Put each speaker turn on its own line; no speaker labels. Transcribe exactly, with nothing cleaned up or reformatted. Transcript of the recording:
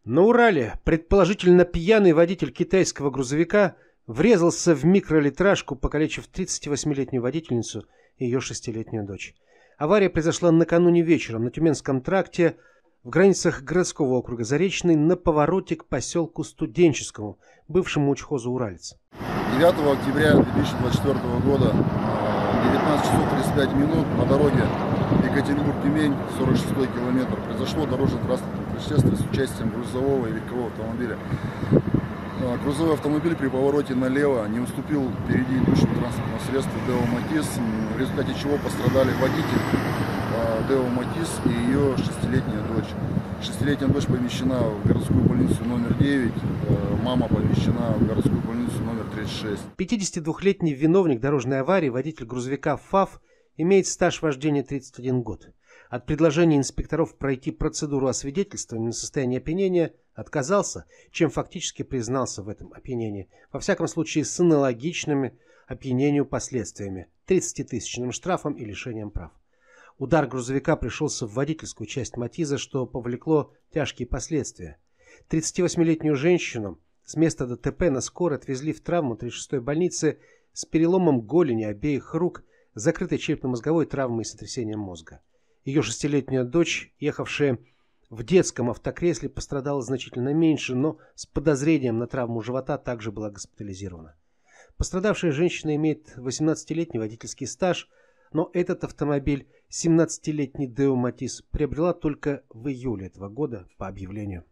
На Урале предположительно пьяный водитель китайского грузовика врезался в микролитражку, покалечив тридцативосьмилетнюю водительницу и ее шестилетнюю дочь. Авария произошла накануне вечером на Тюменском тракте в границах городского округа Заречный на повороте к поселку Студенческому, бывшему учхозу Уралец.
девятого октября две тысячи двадцать четвёртого года, девятнадцать часов тридцать пять минут, на дороге Екатеринбург-Тюмень, сорок шестой километр, произошло дорожно-транспортное происшествие с участием грузового и легкового автомобиля. Грузовой автомобиль при повороте налево не уступил впереди идущему транспортному средству Део Матис, в результате чего пострадали водитель Део Матис и ее шестилетняя дочь. Шестилетняя дочь помещена в городскую больницу номер девять, мама помещена в городскую больницу номер тридцать шесть.
пятидесятидвухлетний виновник дорожной аварии, водитель грузовика ФАВ, имеет стаж вождения тридцать один год. От предложения инспекторов пройти процедуру освидетельствования на состояние опьянения отказался, чем фактически признался в этом опьянении, во всяком случае с аналогичными опьянению последствиями, тридцатитысячным штрафом и лишением прав. Удар грузовика пришелся в водительскую часть Матиза, что повлекло тяжкие последствия. тридцативосьмилетнюю женщину с места ДТП на скорой отвезли в травму тридцать шестой больницы с переломом голени обеих рук, закрытой черепно-мозговой травмой и сотрясением мозга. Ее шестилетняя дочь, ехавшая в детском автокресле, пострадала значительно меньше, но с подозрением на травму живота также была госпитализирована. Пострадавшая женщина имеет восемнадцатилетний водительский стаж, но этот автомобиль, семнадцатилетний Део Матис, приобрела только в июле этого года по объявлению.